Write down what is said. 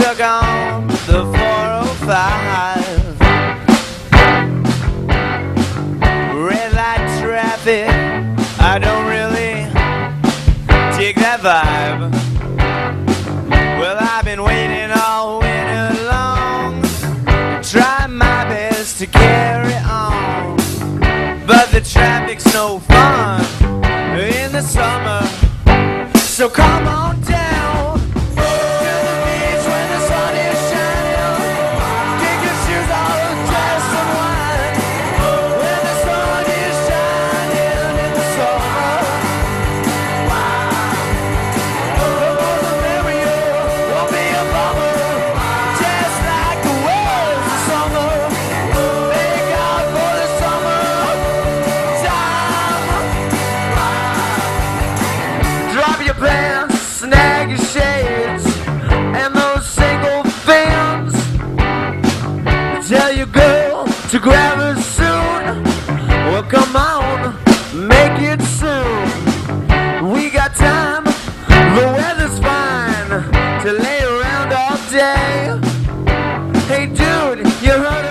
stuck on the 405. Red light traffic, I don't really dig that vibe. Well, I've been waiting all winter long, trying my best to carry on, but the traffic's no fun in the summer. So come on down to the beach when the sun is shining. Kick your shoes off and dress some wine. When the sun is shining in the summer. The more the merrier, won't be a bummer. Just like the world's the summer. Thank God for the summer time. Drop your pants, snag your shades, and those single fins. Tell your girl to grab her soon. Well, come on, make it soon. We got time, the weather's fine to lay around all day. Hey dude, you heard